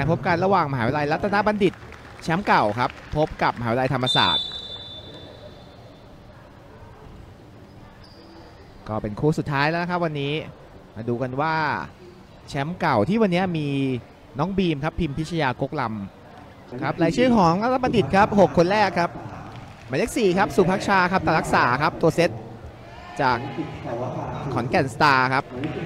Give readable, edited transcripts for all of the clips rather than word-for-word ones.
พบกันระหว่างมหาวิทยาลัยรัตนบัณฑิตแชมป์เก่าครับพบกับมหาวิทยาลัยธรรมศาสตร์ก็เป็นคู่สุดท้ายแล้วนะครับวันนี้มาดูกันว่าแชมป์เก่าที่วันนี้มีน้องบีมครับพิมพิชยากกลำครับรายชื่อของรัตนบัณฑิตครับ6คนแรกครับหมายเลข4ครับสุภักชาครับตรักษาครับตัวเซตจากขอนแก่นสตาร์ครับ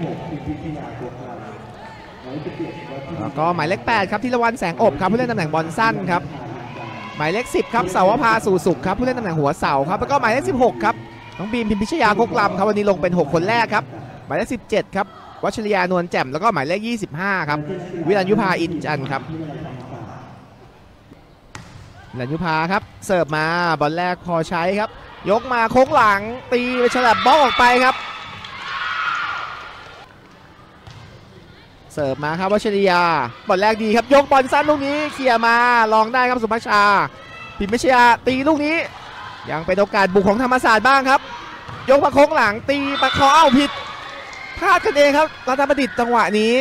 แล้วก็หมายเลข8ครับธีรวรรณแสงอบครับผู้เล่นตำแหน่งบอลสั้นครับหมายเลข10ครับเสาวภาสู่สุขครับผู้เล่นตำแหน่งหัวเสาครับแล้วก็หมายเลข16ครับน้องบีมพิมพิชยากกลำครับวันนี้ลงเป็น6คนแรกครับหมายเลข17ครับวัชรยานวลแจ่มแล้วก็หมายเลข25ครับวิรัญยุภาอินจันทร์ครับวิรัญยุภาครับเสิร์ฟมาบอลแรกพอใช้ครับยกมาโค้งหลังตีไปฉลับบล็อกออกไปครับเสิร์ฟมาครับวัชรยาบอลแรกดีครับยกบอลสั้นลูกนี้เคลียร์มาลองได้ครับสุภักชาพิมพิชยาตีลูกนี้ยังเป็นโอกาสบุกของธรรมศาสตร์บ้างครับยกมาโค้งหลังตีประคอเอาผิดพลาดกันเองครับรัตนบัณฑิตจังหวะนี้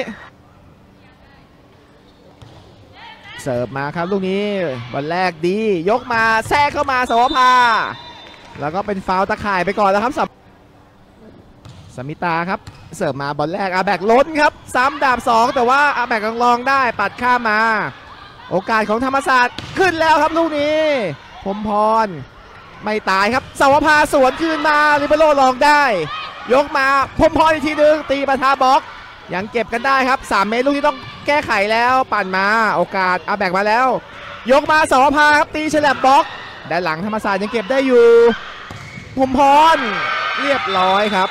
เสิร์ฟมาครับลูกนี้บอลแรกดียกมาแทรกเข้ามาเสาวภาแล้วก็เป็นฟาวล์ตะข่ายไปก่อนแล้วครับสมิตาครับเสิร์ฟมาบอลแรกอาแบกล้นครับซ้ำดาบ2แต่ว่าอาแบกลองได้ปัดข้ามมาโอกาสของธรรมศาสตร์ขึ้นแล้วครับลูกนี้พรหมพรไม่ตายครับเสาวภาสวนคืนมาลิเบโร่ลองได้ยกมาพรหมพรอีกทีนึงตีปะทะบล็อกยังเก็บกันได้ครับ3 เมตรลูกที่ต้องแก้ไขแล้วปั่นมาโอกาสอาแบกมาแล้วยกมาเสาวภาครับตีฉลับบล็อกด้านหลังธรรมศาสตร์ยังเก็บได้อยู่พรหมพรเรียบร้อยครับ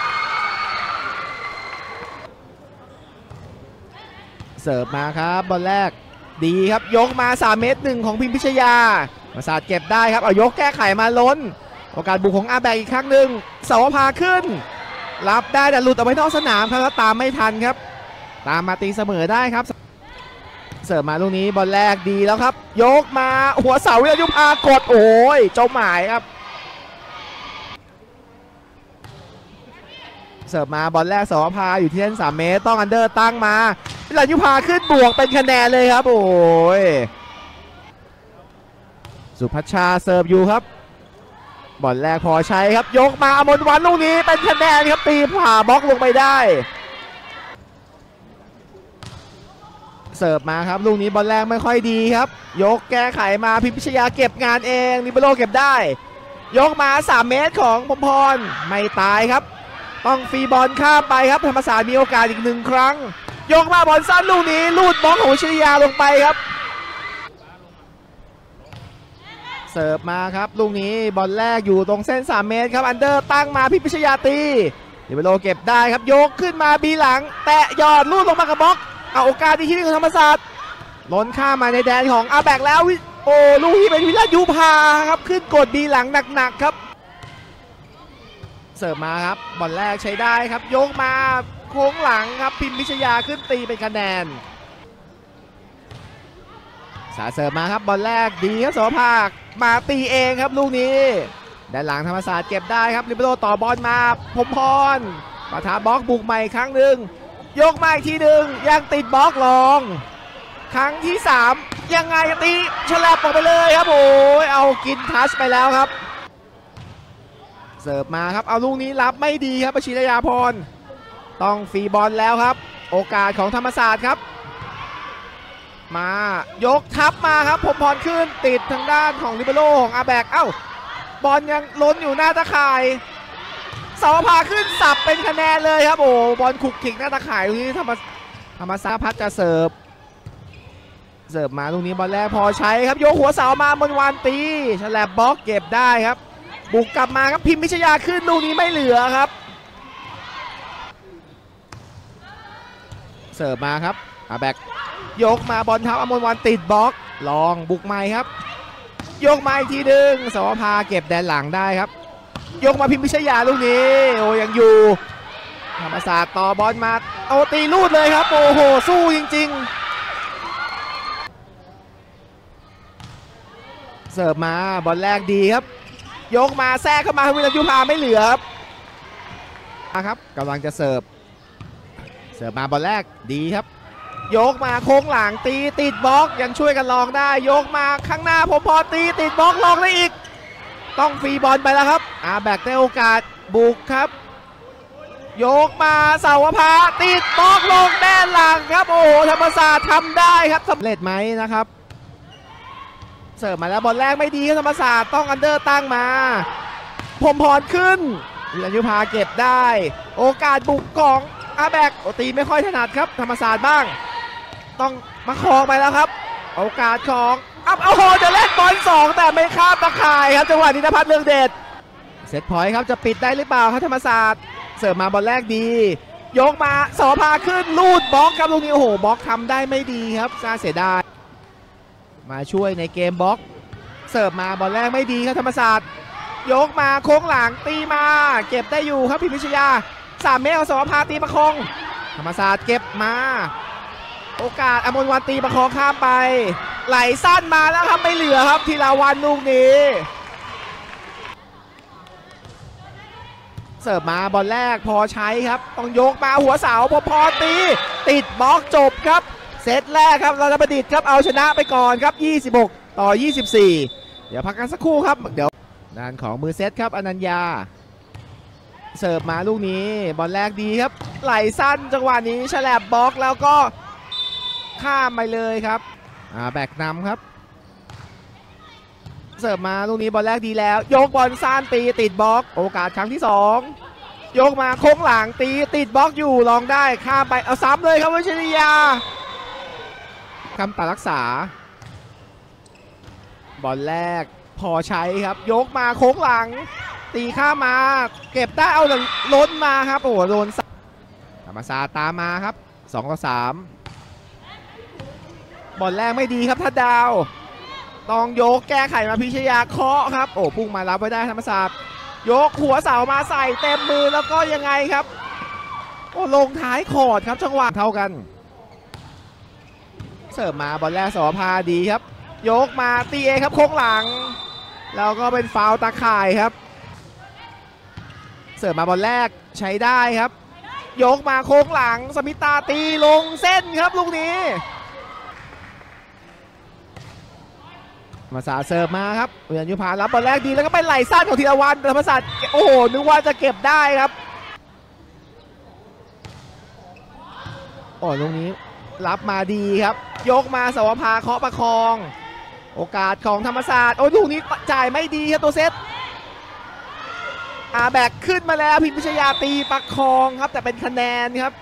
เสิร์ฟมาครับบอลแรกดีครับยกมา3 เมตร 1ของพิมพิชยาธรรมศาสตร์เก็บได้ครับเอายกแก้ไขมาล้นโอกาสบุกของอาแบกอีกครั้งหนึ่งเสาวภาขึ้นรับได้แต่หลุดออกไปนอกสนามครับแล้วตามไม่ทันครับตามมาตีเสมอได้ครับเสิร์ฟมาลูกนี้บอลแรกดีแล้วครับยกมาหัวเสาวิทยุภากดโอ้ยเจ้าหมายครับเสิร์ฟมาบอลแรกเสาวภาอยู่ที่เส้น3 เมตรต้องอันเดอร์ตั้งมาวิรัญยุภาขึ้นบวกเป็นคะแนนเลยครับโอ้ยสุภัชชาเสิร์ฟอยู่ครับบอลแรกพอใช้ครับยกมาอมรวันลูกนี้เป็นคะแนนครับตีผ่าบล็อกลงไปได้เสิร์ฟมาครับลูกนี้บอลแรกไม่ค่อยดีครับยกแก้ไขมาพิมพิชยาเก็บงานเองลิเบโร่เก็บได้ยกมา3 เมตรของพรหมพรไม่ตายครับต้องฟรีบอลข้ามไปครับธรรมศาสตร์มีโอกาสอีก1 ครั้งยกมาบอลสั้นลูกนี้ลูดบล็อกของชริยาลงไปครับเสิร์ฟมาครับลูกนี้บอลแรกอยู่ตรงเส้น3 เมตรครับอันเดอร์ตั้งมาพิมพิชยาตีลิเบโร่เก็บได้ครับยกขึ้นมาบีหลังแตะยอดลูดลงมากับบล็อกเอาโอกาสที่1ของธรรมศาสตร์ล้นข้ามมาในแดนของอาแบกแล้วโอ้ลูกที่เป็นวิรัญยุภาครับขึ้นกดบีหลังหนักๆครับเสิร์ฟมาครับบอลแรกใช้ได้ครับยกมาโค้งหลังครับพิมพิชยาขึ้นตีเป็นคะแนนสาเสิร์ฟมาครับบอลแรกดีครับโสภามาตีเองครับลูกนี้ด้านหลังธรรมศาสตร์เก็บได้ครับลิเบโร่ต่อบอลมาพรหมพรปะทะบล็อกบุกใหม่ครั้งหนึ่งยกมาอีกทีหนึ่งยังติดบล็อกลองครั้งที่3ยังไงตีฉลับออกไปเลยครับโอ้ยเอากินทัชไปแล้วครับเสิร์ฟมาครับเอาลูกนี้รับไม่ดีครับวชิรยาพรต้องฟรีบอลแล้วครับโอกาสของธรรมศาสตร์ครับมายกทับมาครับพรหมพรขึ้นติดทางด้านของลิเบโร่ของอาแบกเอ้าบอลยังล้นอยู่หน้าตะข่ายเสาวภาขึ้นสับเป็นคะแนนเลยครับโอ้บอลขุกขิกหน้าตะข่ายตรงนี้ธรรมศาสตร์พัดจะเสิร์ฟมาตรงนี้บอลแรกพอใช้ครับยกหัวเสามามนวานตีฉลับบล็อกเก็บได้ครับบุกกลับมาครับพิมพิชยาขึ้นลูกนี้ไม่เหลือครับเสิร์ฟมาครับอาแบกยกมาบอลเท้าอมรวันติดบล็อกลองบุกใหม่ครับยกมาอีกทีนึงเสาวภาเก็บแดนหลังได้ครับยกมาพิมพิชยาลูกนี้โอ้ยังอยู่ธรรมศาสตร์ต่อบอลมาเอาตีลูดเลยครับโอ้โหสู้จริงๆเสิร์ฟมาบอลแรกดีครับยกมาแทรกเข้ามาวิรัญยุภาไม่เหลือครับกำลังจะเสิร์ฟมาบอลแรกดีครับยกมาโค้งหลังตีติดบล็อกยังช่วยกันลองได้ยกมาข้างหน้าผมพอตีติดบล็อกลองได้อีกต้องฟรีบอลไปแล้วครับแบกได้โอกาสบุกครับยกมาเสาวภาติดบล็อกลงแด้านหลังครับโอ้โหธรรมศาสตร์ทำได้ครับสำเร็จไหมนะครับเสิร์ฟมาแล้วบอลแรกไม่ดีครับธรรมศาสตร์ต้องอันเดอร์ตั้งมาพรหมพรขึ้นวิรัญยุภาเก็บได้โอกาสบุกของแบกตีไม่ค่อยถนัดครับธรรมศาสตร์บ้างต้องมาคองไปแล้วครับโอกาสของโอ้โหจะเล่นบอล2แต่ไม่ข้ามตะข่ายครับจังหวะนี้นภัสเรืองเดชเซตพอยต์ครับจะปิดได้หรือเปล่าครับธรรมศาสตร์เสิร์ฟมาบอลแรกดียกมาสอพาขึ้นลูดบล็อกครับตรงนี้โอ้โหบล็อกทำได้ไม่ดีครับน่าเสียดายมาช่วยในเกมบล็อกเสิร์ฟมาบอลแรกไม่ดีครับธรรมศาสตร์ยกมาโค้งหลังตีมาเก็บได้อยู่ครับพิมพิชยา3 เมตรของสอพาตีประคองธรรมศาสตร์เก็บมาโอกาสอมรวันตีประคองข้ามไปไหลสั้นมาแล้วครับไม่เหลือครับธีรวันลูกนี้เสิร์ฟมาบอลแรกพอใช้ครับต้องยกมาหัวเสาพอตีติดบล็อกจบครับเซตแรกครับเราจะประดิษฐ์ครับเอาชนะไปก่อนครับ26-24เดี๋ยวพักกันสักครู่ครับเดี๋ยวด้านของมือเซตครับอนัญญาเสิร์ฟมาลูกนี้บอลแรกดีครับไหลสั้นจังหวะนี้ฉลับบล็อกแล้วก็ข้ามไปเลยครับแบกนำครับเสิร์ฟมาลูกนี้บอลแรกดีแล้วยกบอลสั้นตีติดบล็อกโอกาสครั้งที่2ยกมาโค้งหลังตีติดบล็อกอยู่ลองได้ข้ามไปเอาซ้ำเลยครับวิชริยาคำตัดรักษาบอลแรกพอใช้ครับยกมาโค้งหลังตีข้ามมาเก็บได้เอาล้นมาครับโอ้โหโดนธรรมศาสตร์ตามมาครับ2-3บอลแรกไม่ดีครับทัดดาวต้องยกแก้ไขมาพิชยาเคาะครับโอ้พุ่งมารับไว้ได้ธรรมศาสตร์ยกหัวเสามาใส่เต็มมือแล้วก็ยังไงครับโอ้ลงท้ายขอดครับจังหวะเท่ากันเสิร์ฟมาบอลแรกสอพาดีครับยกมาตีเองครับโค้งหลังแล้วก็เป็นฟาวล์ตาข่ายครับเสิร์ฟมาบอลแรกใช้ได้ครับยกมาโค้งหลังสมิตาตีลงเส้นครับลูกนี้ธรรมศาสตร์เสิร์ฟมาครับวิรัญยุภารับบอลแรกดีแล้วก็ไปไหลสั้นของธีรวันธรรมศาสตร์โอ้โหนึกว่าจะเก็บได้ครับโอ้ตรงนี้รับมาดีครับยกมาสวภาเคาะประคองโอกาสของธรรมศาสตร์โอ้ลูกนี้จ่ายไม่ดีครับตัวเซตแบกขึ้นมาแล้วพิมพิชยาตีประคองครับแต่เป็นคะแนนครับ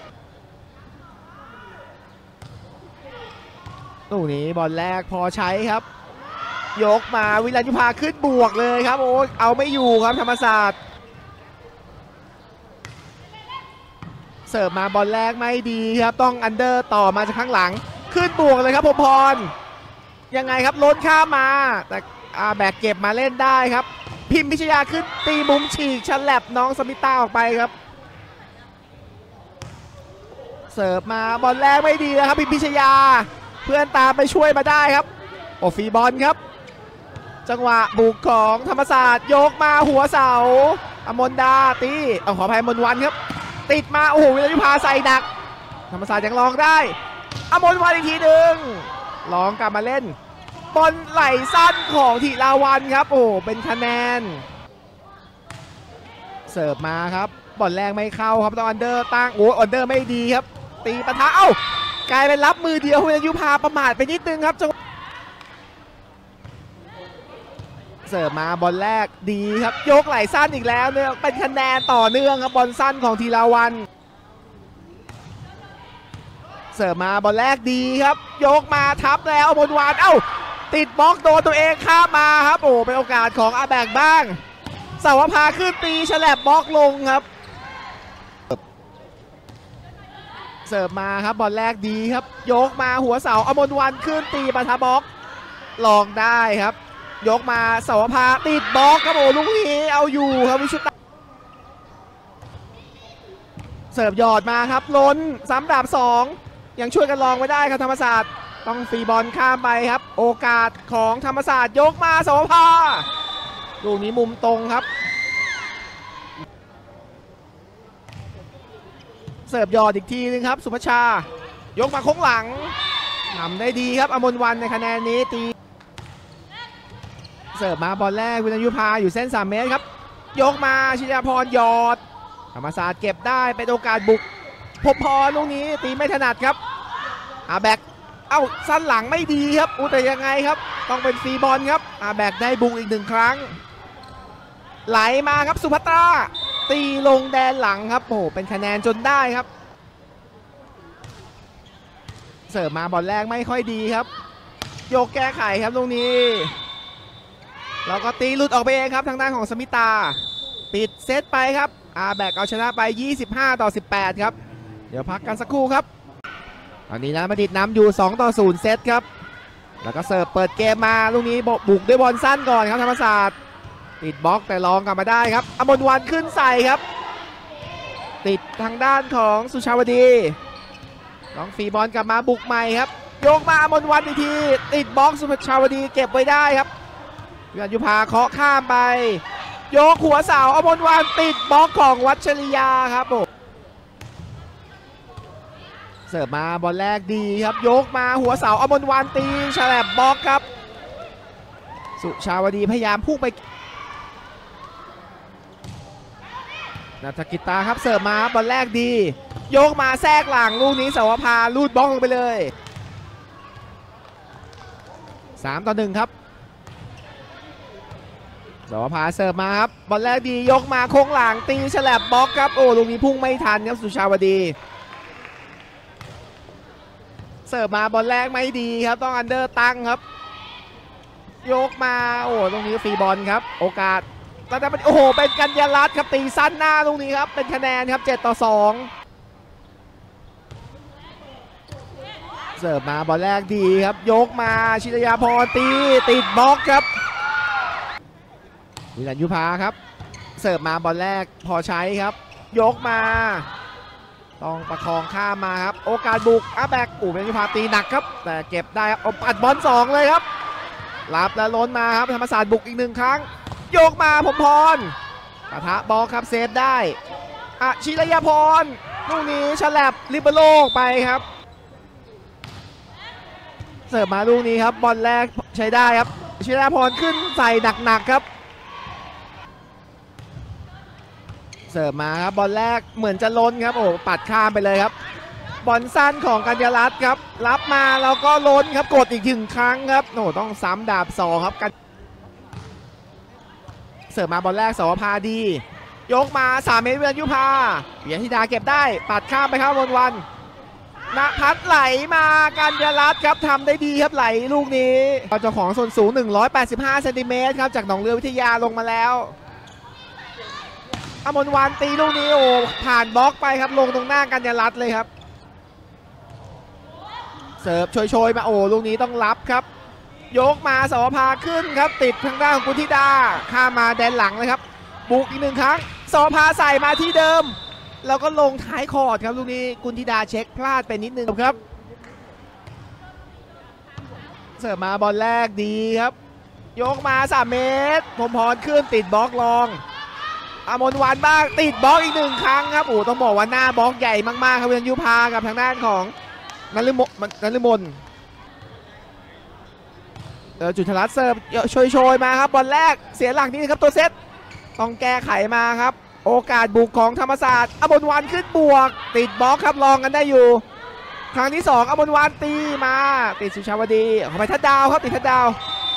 ลูกนี้บอลแรกพอใช้ครับยกมาวิรัญยุภาขึ้นบวกเลยครับโอ้เอาไม่อยู่ครับธรรมศาสตร์เสิร์ฟมาบอลแรกไม่ดีครับต้องอันเดอร์ต่อมาจากข้างหลังขึ้นบวกเลยครับพรหมพรยังไงครับล้นข้ามมาแต่แบกเก็บมาเล่นได้ครับพิมพิชยาขึ้นตีมุมฉีกฉลับน้องสมิตาออกไปครับเสิร์ฟมาบอลแรกไม่ดีแล้วครับพิมพิชยาเพื่อนตามไปช่วยมาได้ครับโอ้ฟรีบอลครับจังหวะบุกของธรรมศาสตร์ยกมาหัวเสาอมนดาตีขออภัยมนวันครับติดมาโอ้โหวิรัญยุภาใส่ดักธรรมศาสตร์ยังลองได้อมนวันอีกทีหนึ่งลองกลับมาเล่นบอลไหลสั้นของธีรวันครับโอ้เป็นคะแนนเสิร์ฟมาครับบอลแรกไม่เข้าครับต้องอันเดอร์ตั้งโอ้อันเดอร์ไม่ดีครับตีปะทะกลายเป็นรับมือเดียววิรัญยุภาประมาทไปนิดนึงครับเสิร์ฟมาบอลแรกดีครับยกไหลสั้นอีกแล้วเนี่ยเป็นคะแนนต่อเนื่องครับบอลสั้นของธีรวันเสิร์ฟมาบอลแรกดีครับยกมาทับแล้วมนวานติดบล็อกโดนตัวเองข้ามมาครับโอ้เป็นโอกาสของแบกบ้างเสาวภาขึ้นตีฉลับบล็อกลงครับเสิร์ฟมาครับบอลแรกดีครับยกมาหัวเสาอมนวันขึ้นตีปะทะบล็อกลองได้ครับยกมาเสาวภาติดบล็อกครับโอ้ลูกนี้เอาอยู่ครับวิชุตาเสิร์ฟหยอดมาครับล้นซ้ำดาบ2ยังช่วยกันลองไว้ได้ครับธรรมศาสตร์ต้องฟรีบอลข้ามไปครับโอกาสของธรรมศาสตร์ยกมาเสาวภาลูกนี้มุมตรงครับเสิร์ฟหยอดอีกทีนึงครับสุภชายกมาโค้งหลังทำได้ดีครับอมรวรรณในคะแนนนี้ตีเสิร์ฟมาบอลแรกวินัยยุพาอยู่เส้น3 เมตรครับยกมาชิยาพรหยอดธรรมศาสตร์เก็บได้เป็นโอกาสบุกพบพรลูกนี้ตีไม่ถนัดครับอาแบกสั้นหลังไม่ดีครับแต่ยังไงครับต้องเป็นฟรีบอลครับอาแบกได้บุกอีก1 ครั้งไหลมาครับสุภัตราตีลงแดนหลังครับโอ้เป็นคะแนนจนได้ครับเสิร์ฟมาบอลแรกไม่ค่อยดีครับโยกแก้ไขครับลูกนี้แล้วก็ตีหลุดออกไปเองครับทางด้านของสมิตาปิดเซตไปครับอาแบกเอาชนะไป25-18ครับเดี๋ยวพักกันสักครู่ครับตอนนี้นะมาดิดนำอยู่2-0เซตครับแล้วก็เสิร์ฟเปิดเกมมาลูกนี้บุกด้วยบอลสั้นก่อนครับธรรมศาสตร์ติดบล็อกแต่ลองกลับมาได้ครับอมรวรรณขึ้นใส่ครับติดทางด้านของสุชาวดีลองฟรีบอลกลับมาบุกใหม่ครับโยกมาอมรวรรณอีกทีติดบล็อกสุชาวดีเก็บไว้ได้ครับวิวัฒน์ยุพาเคาะข้ามไปโยกหัวเสาอมรวรรณติดบล็อกของวัชริยาครับผมเสิร์ฟมาบอลแรกดีครับยกมาหัวเสาอมรวรรณตีฉลับบล็อกครับสุชาวดีพยายามพุ่งไปนัฐกิตาครับเสิร์ฟมาบอลแรกดียกมาแทรกหลังลูกนี้สวภาลูดบล็อกลงไปเลย3-1ครับสวภาเสิร์ฟมาครับบอลแรกดียกมาโค้งหลังตีฉลับบล็อกครับลูกนี้พุ่งไม่ทันครับสุชาวดีเสิร์ฟมาบอลแรกไม่ดีครับต้องอันเดอร์ตั้งครับยกมาตรงนี้ฟรีบอลครับโอกาสแล้วเป็นเป็นกัญญารัตน์ครับตีสั้นหน้าตรงนี้ครับเป็นคะแนนครับ7-2เสิร์ฟมาบอลแรกดีครับยกมาชิตยาพรตีติดบล็อกครับวิรัญยุพาครับเสิร์ฟมาบอลแรกพอใช้ครับยกมาต้องประคองข้ามมาครับโอกาสบุกอาแบกวิรัญยุพาตีหนักครับแต่เก็บได้ครับปัดบอล2เลยครับรับแล้วล้นมาครับธรรมศาสตร์บุกอีก1 ครั้งโยกมาผมพรปะทะบอลครับเซฟได้ชิรยาพรลูกนี้ฉลับลิเบโร่ไปครับเสิร์ฟมาลูกนี้ครับบอลแรกใช้ได้ครับชิรยาพรขึ้นใส่หนักๆครับเสิร์ฟมาครับบอลแรกเหมือนจะล้นครับปัดข้ามไปเลยครับบอลสั้นของกัญญารัตน์ครับรับมาแล้วก็ล้นครับกดอีก1 ครั้งครับต้องซ้ำดาบ2ครับเสิร์ฟมาบอลแรกสวภาดียกมา3 เมตรวิรัญยุพาเบียร์ธิดาเก็บได้ปัดข้ามไปครับวรณพัฒน์ไหลมากัญญารัตน์ครับทำได้ดีครับไหลลูกนี้เจ้าของส่วนสูง185 เซนติเมตรครับจากหนองเรือวิทยาลงมาแล้วอมรวรรณตีลูกนี้ผ่านบล็อกไปครับลงตรงหน้ากัญญารัตน์เลยครับเสิร์ฟโชยมาลูกนี้ต้องรับครับยกมาสวภาขึ้นครับติดทางด้านของกุลธิดาข้ามมาแดนหลังเลยครับบุกอีก1 ครั้งสวภาใส่มาที่เดิมแล้วก็ลงท้ายคอร์ดครับลูกนี้กุลธิดาเช็คพลาดไปนิดนึงครับเสิร์ฟมาบอลแรกดีครับยกมา3 เมตรผมพรขึ้นติดบล็อกลองอมรวรรณบ้างติดบล็อกอีก1 ครั้งครับต้องบอกว่าหน้าบล็อกใหญ่มากๆครับวิรัญยุพากับทางด้านของนฤมลจุฑรัตน์เสิร์ฟโชยมาครับบอลแรกเสียหลักนี่ครับตัวเซตต้องแก้ไขมาครับโอกาสบุกของธรรมศาสตร์อมรวรรณขึ้นบวกติดบล็อกครับลองกันได้อยู่ครั้งที่2อมรวรรณตีมาติดสุชาวดีเข้าไปทัดดาวครับติดทัดดาว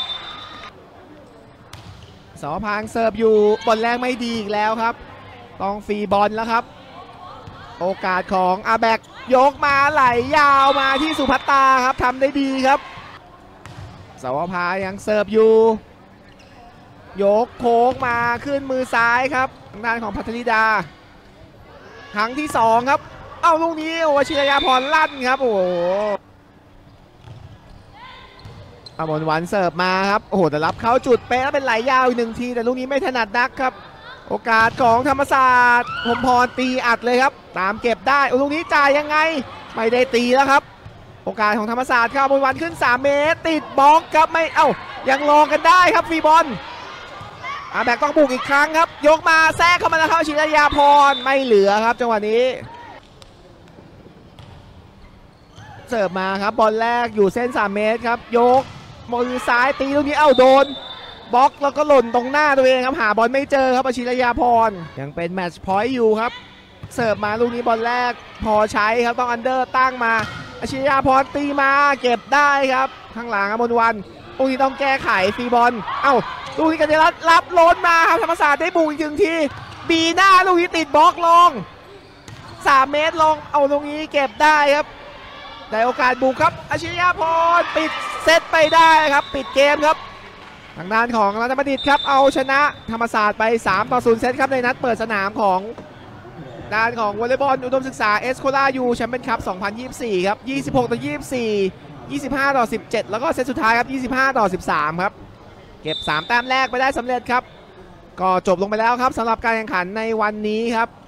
สพางเสิร์ฟอยู่บอลแรกไม่ดีอีกแล้วครับต้องฟรีบอลแล้วครับโอกาสของอาแบกยกมาไหลยาวมาที่สุภัตตาครับทำได้ดีครับสวภายังเสิร์ฟอยู่ยกโค้งมาขึ้นมือซ้ายครับทางด้านของพัทริดาครั้งที่2ครับลูกนี้วชิรยาพรลั่นครับอมรวรรณเสิร์ฟมาครับแต่รับเข้าจุดเป๊ะแล้วเป็นไหลยาวอีก1 ทีแต่ลูกนี้ไม่ถนัดนักครับโอกาสของธรรมศาสตร์ผมพรตีอัดเลยครับตามเก็บได้ลูกนี้จ่ายยังไงไม่ได้ตีแล้วครับโอกาสของธรรมศาสตร์ครับอมรวรรณขึ้น3 เมตรติดบล็อกครับไม่ยังลองกันได้ครับฟรีบอลอาแบกต้องบุกอีกครั้งครับยกมาแทรกเข้ามาแล้วครับชิรยาพรไม่เหลือครับจังหวะนี้สิร์ฟมาครับบอลแรกอยู่เส้น3 เมตรครับยกมือซ้ายตีลูกนี้โดนบล็อกแล้วก็หล่นตรงหน้าตัวเองครับหาบอลไม่เจอครับอาชิรยาพรยังเป็นแมตช์พอยต์อยู่ครับเสิร์ฟมาลูกนี้บอลแรกพอใช้ครับต้องอันเดอร์ตั้งมาอาชิรยาพรตีมาเก็บได้ครับข้างหลังอมรวันลูกนี้ต้องแก้ไขฟรีบอลลูกนี้กัญญารัตน์รับล้นมาครับธรรมศาสตร์ได้บุกอีกทีบีหน้าลูกนี้ติดบล็อกลง3 เมตรลงเอาตรงนี้เก็บได้ครับได้โอกาสบุกครับอาชิรยาพรปิดเซตไปได้ครับปิดเกมครับทางด้านของรัตนบัณฑิตครับเอาชนะธรรมศาสตร์ไป3-0เซตครับในนัดเปิดสนามของด้านของวอลเลย์บอลอุดมศึกษาเอสโคลายูแชมเปี้ยนคัพ2024ครับ26-24 25-17แล้วก็เซตสุดท้ายครับ25-13ครับเก็บ3 แต้มแรกไปได้สำเร็จครับก็จบลงไปแล้วครับสำหรับการแข่งขันในวันนี้ครับ